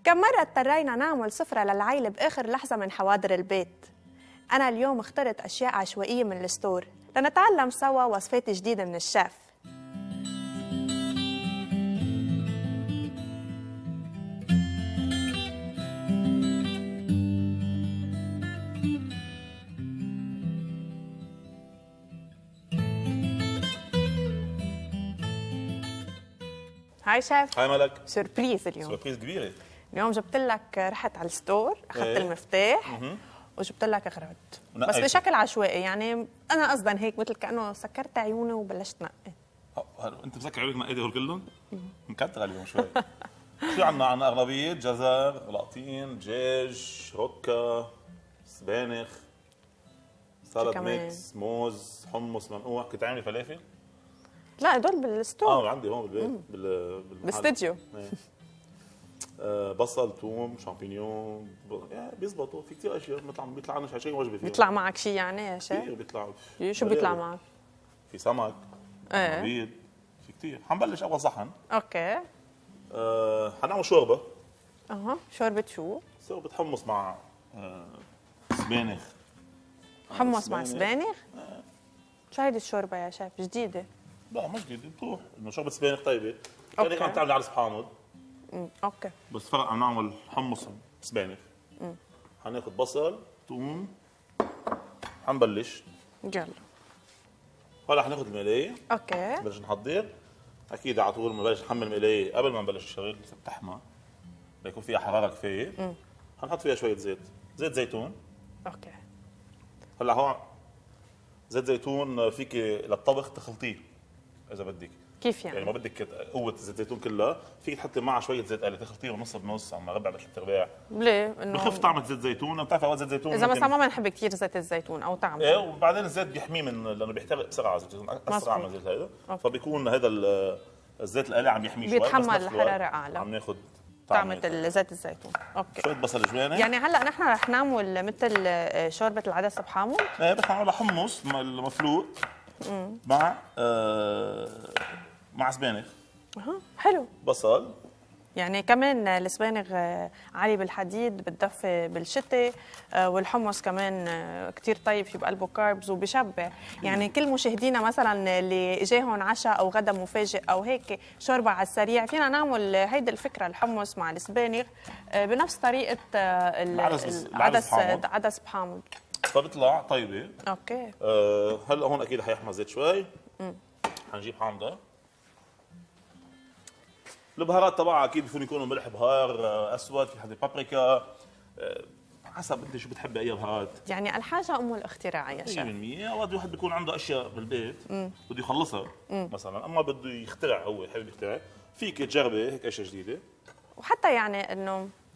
كم مرة اضطرينا نعمل سفرة للعيلة بآخر لحظة من حواضر البيت. أنا اليوم اخترت أشياء عشوائية من الستور لنتعلم سوا وصفات جديدة من الشيف. هاي شيف. هاي ملك. سوربريز اليوم. سوربريز كبيرة. اليوم جبت لك، رحت على الستور اخذت المفتاح وجبت لك اغراض بس بشكل عشوائي، يعني انا قصدا هيك مثل كانه سكرت عيوني وبلشت نقي. انت مسكر عيونك نقيتي هول كلهم؟ مكتر اليوم شوي. شو عندنا اغربية؟ جزر، لقطين، دجاج، روكا، سبانخ، سلطة ميكس، موز، حمص منقوع. كنت عاملة فلافل؟ لا هدول بالستور. عندي هون بالبيت بالاستديو. بصل، ثوم، شامبينيون، يعني بيزبطوا في كثير اشياء بيطلع لنا شيء وجبه فيها. بيطلع معك شيء يعني يا شيخ؟ كثير بيطلع. شو بيطلع معك؟ في سمك، بيض، في كثير. حنبلش اول صحن. اوكي. حنعمل شوربه. شوربه شو؟ شوربه حمص مع سبانخ. حمص مع سبانخ؟ شو هيدي الشوربه يا شيف؟ جديده؟ لا مش جديده، بتروح انه شوربه سبانخ طيبه. يعني عم تعمل عرس حامض. اوكي. بس فرق عم نعمل حمص سبانخ. حناخذ بصل، ثوم، حنبلش. يلا. هلا حناخذ المقلايه. اوكي. بلش نحضر. اكيد على طول بنبلش نحمل المقلايه قبل ما نبلش الشغل تحمى ليكون فيها حراره كفايه. حنحط فيها شويه زيت زيتون. اوكي. هلا هون زيت زيتون فيك للطبخ تخلطيه اذا بدك. كيف يعني؟ يعني ما بدك قوه زيت زيتون كلها، فيك تحطي معها شويه زيت قلي تخلطيه نص بنص عم ربع بثلاث ارباع. ليه؟ انه بخف طعمه زيت زيتون. بتعرفي اوقات زيت زيتون اذا مثلا ما بنحب كثير زيت الزيتون او طعمه. ايه، وبعدين الزيت بيحميه لانه بيحترق بسرعه زيت الزيتون اسرع من الزيت هذا، فبيكون هذا الزيت القلي عم يحميه شوي، بيتحمل الحراره اعلى. عم ناخذ طعمه زيت الزيتون. اوكي. شويه بصل جواني. يعني هلا نحن رح نعمل مثل شوربه العدس بحامض. ايه بس نعملها حمص المفلوق مع سبانخ. حلو. بصل. يعني كمان السبانغ عالي بالحديد، بتدفي بالشتاء، والحمص كمان كتير طيب، في بقلبه كاربز وبشبع. يعني كل مشاهدينا مثلا اللي جاهم عشاء او غدا مفاجئ او هيك شوربه على السريع، فينا نعمل هيدي الفكره، الحمص مع السبانغ بنفس طريقه العدس بحامض. فبيطلع طيبه. اوكي. هلا هون اكيد حيحمى زيت شوي. حنجيب حامضه. البهارات تبعها اكيد بيكون يكونوا ملح، بهار اسود، في حدا بابريكا، حسب انت شو بتحبي اي بهارات. يعني الحاجه ام الاختراع يا شيخ. 100%. اوقات الواحد بيكون عنده اشياء بالبيت بده يخلصها مثلا، اما بده يخترع، هو حابب يخترع، فيك تجربي هيك اشياء جديده. وحتى يعني انه